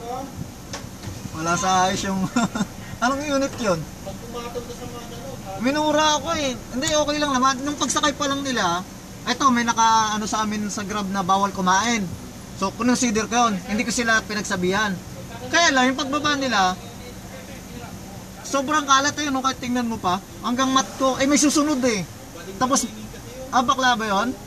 Wala sa ayos yung... Anong unit yun? Minura ako eh. Hindi, okay lang naman. Nung pagsakay pa lang nila, eto may naka ano sa amin sa Grab na bawal kumain. So consider ko yun. Hindi ko sila pinagsabihan. Kaya lang yung pagbaba nila, sobrang kalat yun. Kahit tingnan mo pa. Hanggang mat ko, eh may susunod eh. Tapos, bakla ba yun?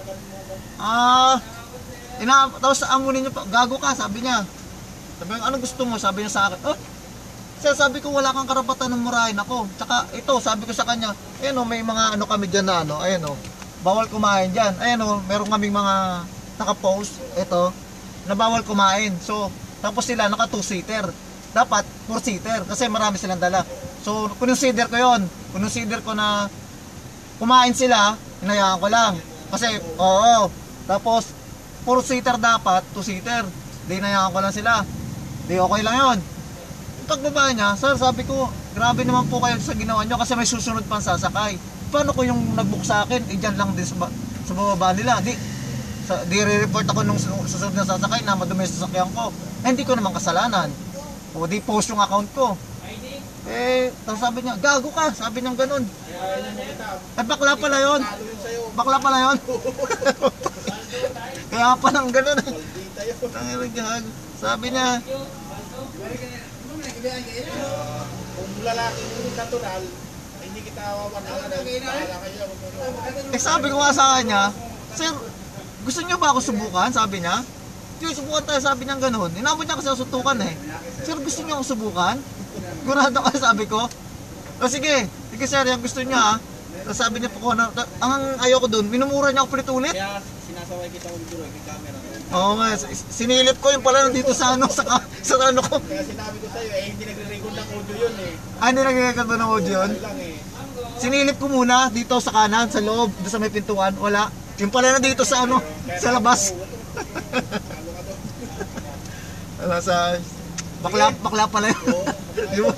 Tapos amunin nyo pa, gago ka, sabi niya. Sabi niya, anong gusto mo? Sabi niya sa akin, sabi ko wala kang karapatan ng murahin ako. Tsaka ito, sabi ko sa kanya, ayan o, may mga ano kami dyan na ano, ayan o, bawal kumain dyan. Ayan o, meron kaming mga naka-post, ito, na bawal kumain. So, tapos sila naka 2-seater. Dapat 4-seater kasi marami silang dala. So, consider ko yon. Consider ko na kumain sila, hinayaan ko lang. Kasi, oo, tapos 4-seater dapat, 2-seater. Di hinayaan ko lang sila. Di okay lang yon. Pagbaba niya, sir, sabi ko, grabe naman po kayo sa ginawa nyo kasi may susunod pang sasakay. Paano ko yung nag-book sa akin, dyan lang din sa bababa nila. Di re-report ako nung susunod na sasakay na madumi sa sasakyan ko. Hindi ko naman kasalanan. O di post yung account ko. Tapos sabi niya, gago ka, sabi niya ganun. Bakla pala yun. Bakla pala yun. Kaya palang ganun. Sabi niya, kung lalaki mo natural, hindi kita wawanan. sabi ko nga sa kanya, sir, gusto niyo ba ako subukan? Sabi niya. Sige, subukan tayo, sabi niya gano'n. Inabot niya kasi sutukan eh. Sir, gusto niyo ako subukan? Gurado ka, sabi ko. Sige sir, yung gusto niya Tapos sabi niya po, ang ayoko doon, minumura niya ako ulit-ulit. Kaya sinasaway kita ulit doon, may camera. Oo nga, sinilip ko yung pala dito sa ano, sa ano ko. Kaya sinabi ko sa'yo, hindi nagre-record ng audio yun eh. Hindi nagre-record ba ng audio yun? Sinilip ko muna dito sa kanan, sa loob, doon sa may pintuan, wala. Yung pala na dito sa ano, sa labas. Wala sa... Bakla pala yun.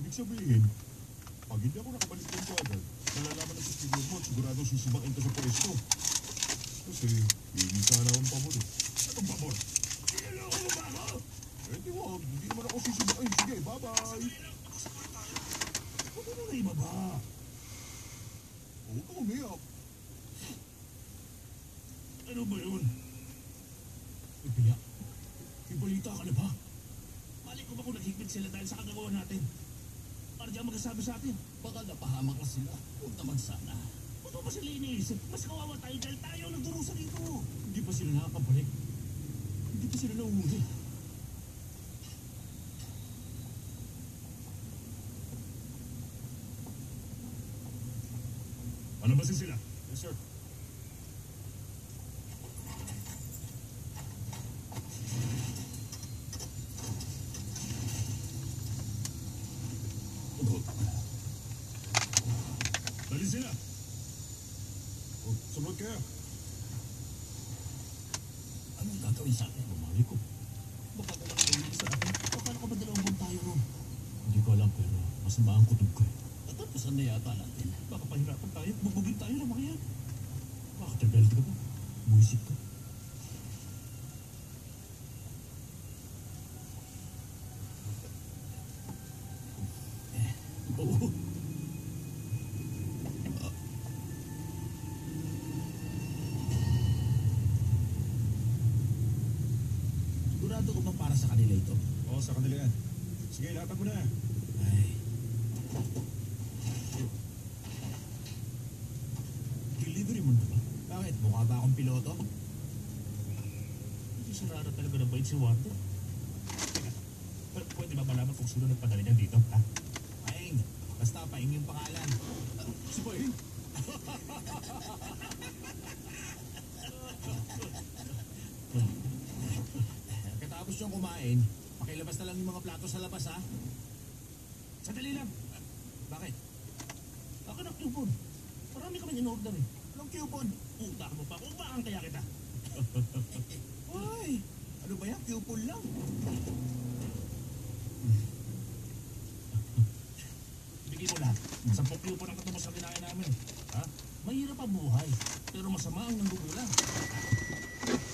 Ibig sabihin, pag hindi ako nakabalik dito agad, malalaman ng superior mo at sigurado sisibain ka sa pwesto. Kasi, hindi sana akong pabor eh. Anong pabor? Sinaloko mo ba ako? Eh, di wag. Hindi naman ako sisibain. Sige, bye-bye. Huwag mo na ibaba. Huwag ka umiyak. Ano ba yun? Ipiya, ibalita ka na ba? Mali ko ba kung naghigpit sila dahil sa kagagawa natin? Para diyan magsasabi sa atin. Baka napahamak na sila. Huwag naman sana. Huwag mo ba sila iniisip? Mas kawawa tayo dahil tayo nagdurusa dito. Hindi pa sila nakakabalik. Hindi pa sila nauhuli. Ano ba sila? Yes, sir. Dali sila. Oh, sumunod kayo. Anong gagawin sa atin? Mamali ko. Baka ko lang nangyayin sa atin. Baka nakabadalawang buwan tayo ron. Hindi ko alam pero masama ang kutob ko. At tapusan na yata natin. Baka pahirapan tayo. Bubugin tayo ng mga yan. Bakit rebelde ka ba? Buisip ka. Oo. Sigurado ko ba para sa kanila ito? Oo, sa kanila yan. Sige, latag mo na. Ay. Delivery mo na ba? Bakit? Mukha ba akong piloto? Hindi sarara talaga ng bait si Wanda. Teka, pero pwede ba malaman kung sino nagpadala niyan dito, ha? Paing. Basta Paing yung pangalan. Si Paing? Katapos yung kumain, pakilabas na lang yung mga plato sa labas, ha? Sandali lang. Bakit? Akin ang coupon. Marami kami in-order eh. Anong coupon? Utak mo pa. Upakan kaya kita. Uy! Ano ba yan? Coupon lang. Bigay mo lahat. 10 coupon ang katapos sa kinain namin. Ha? Mahirap ang buhay. Pero masama ang nangugulang.